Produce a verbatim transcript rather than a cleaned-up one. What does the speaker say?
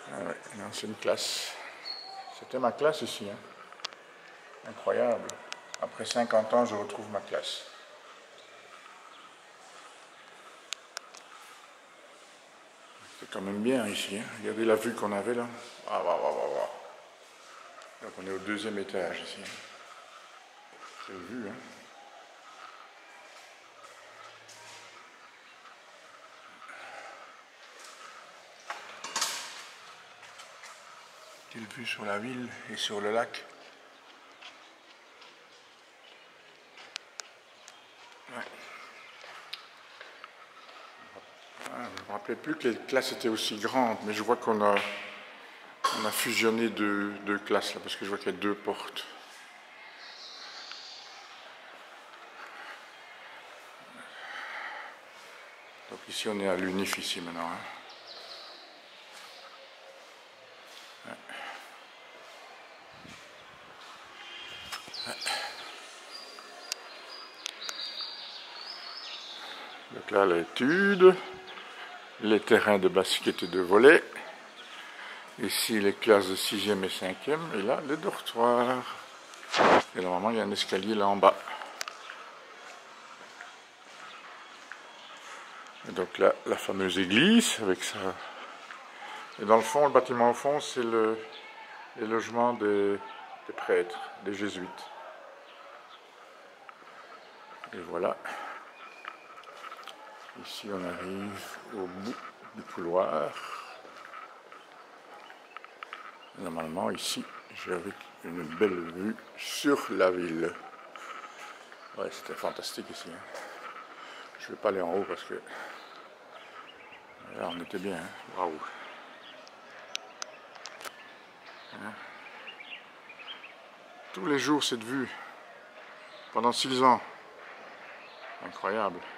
Ah ouais, non, c'est une classe. C'était ma classe ici. Hein. Incroyable. Après cinquante ans, je retrouve ma classe. C'est quand même bien ici. Hein. Regardez la vue qu'on avait là. Ah, waouh, waouh, waouh. Donc on est au deuxième étage ici. C'est vu, hein. Quelle vue sur la ville et sur le lac. Ouais. Ah, je ne me rappelais plus que les classes étaient aussi grandes, mais je vois qu'on a, on a fusionné deux, deux classes là, parce que je vois qu'il y a deux portes. Donc ici on est à l'Unif ici maintenant. Hein. Ouais. Ouais. Donc là l'étude, les terrains de basket et de volley. Ici les classes de sixième et cinquième, et là le dortoir. Et normalement il y a un escalier là en bas. Et donc là la fameuse église avec ça. Et dans le fond, le bâtiment au fond, c'est le les logements des, des prêtres, des jésuites. Et voilà. Ici on arrive au bout du couloir. Normalement ici j'avais une belle vue sur la ville. Ouais, c'était fantastique ici. Hein. Je ne vais pas aller en haut parce que là on était bien. Hein. Waouh. Hein. Tous les jours cette vue pendant six ans. Incroyable.